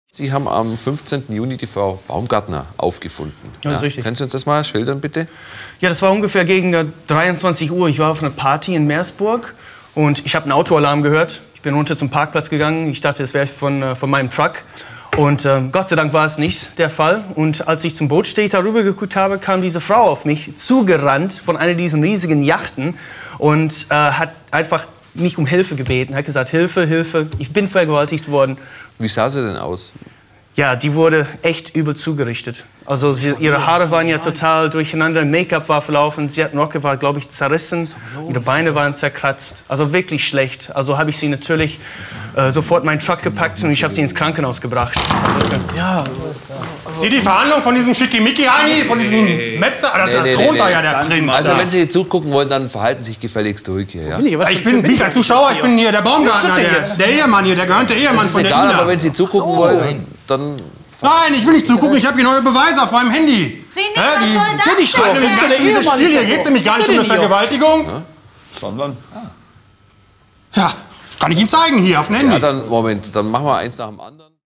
Sie haben am 15. Juni die Frau Baumgartner aufgefunden. Ja, das ist richtig. Können Sie uns das mal schildern, bitte? Ja, das war ungefähr gegen 23 Uhr. Ich war auf einer Party in Meersburg und ich habe einen Autoalarm gehört. Ich bin runter zum Parkplatz gegangen. Ich dachte, es wäre von meinem Truck. Und Gott sei Dank war es nicht der Fall. Und als ich zum Bootsteg darüber geguckt habe, kam diese Frau auf mich zugerannt von einer dieser riesigen Yachten und hat einfach mich um Hilfe gebeten. Hat gesagt, Hilfe, Hilfe, ich bin vergewaltigt worden. Wie sah sie denn aus? Ja, die wurde echt übel zugerichtet. Also ihre Haare waren ja total durcheinander, Make-up war verlaufen, sie hat Rocke war, glaube ich, zerrissen, ihre Beine waren zerkratzt. Also wirklich schlecht. Also habe ich sie natürlich sofort in meinen Truck gepackt und ich habe sie ins Krankenhaus gebracht. Also, ja. Sie die Verhandlung von diesem Schickimicki-Heini, von diesem Metzger? Da thront da ja der Prinz. Also wenn Sie zugucken wollen, dann verhalten Sie sich gefälligst ruhig hier. Ja? Ich bin kein Zuschauer, ich bin hier der Baumgartner, der Ehemann hier, der gehörnte Ehemann von der Egal, Ina. aber wenn Sie zugucken wollen, dann... Nein, ich will nicht zugucken, ich habe hier neue Beweise auf meinem Handy. Kenn ich doch. Hier geht es nämlich gar nicht um eine Vergewaltigung. Ja? Sondern? Ja, kann ich ihm zeigen hier auf dem Handy. Ja, dann, Moment, dann machen wir eins nach dem anderen.